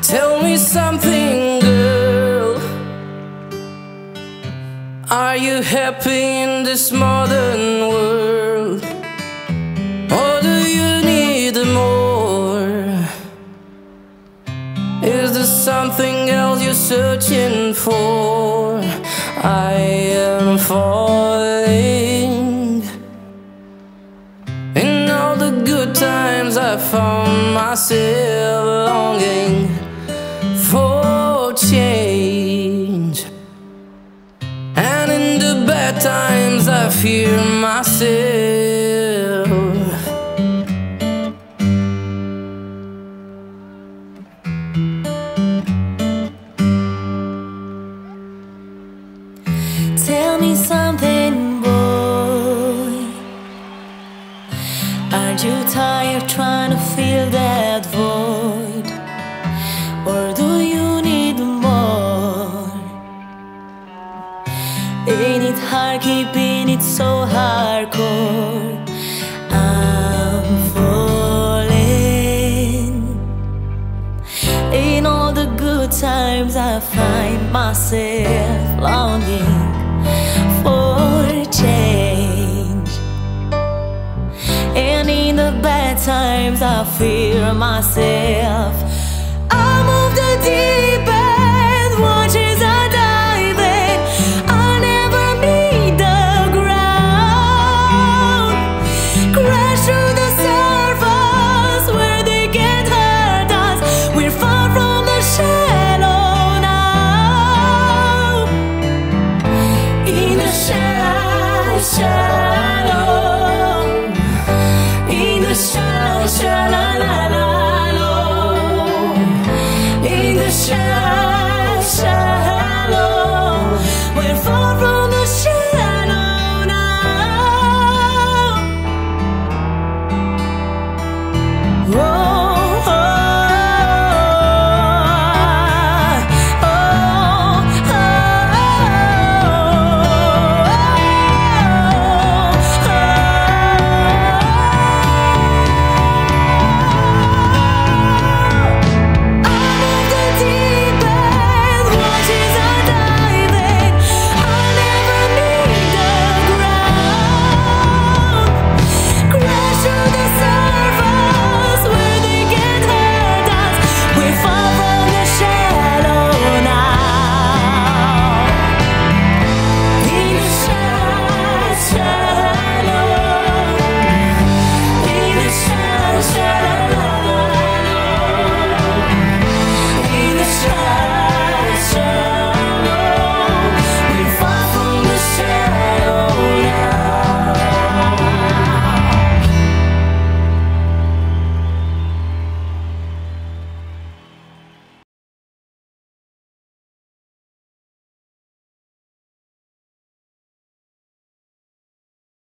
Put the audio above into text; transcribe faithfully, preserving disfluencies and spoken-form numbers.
Tell me something, girl. Are you happy in this modern world? Or do you need more? Is there something else you're searching for? I am falling. In all the good times I found myself longing for change, and in the bad times I fear myself. Tell me something, boy. Aren't you tired trying to fill that void? Or do you need more? Ain't it hard keeping it so hardcore? I'm falling. In all the good times I find myself longing for change, and in the bad times I fear myself. I'm off the deep end, watch as I dive in. I'll never meet the ground. Crash through the surface where they can't hurt us. We're far from the shallow now. In the shallow, shallow. In the shallow, shallow, la, la, la. In the shallow.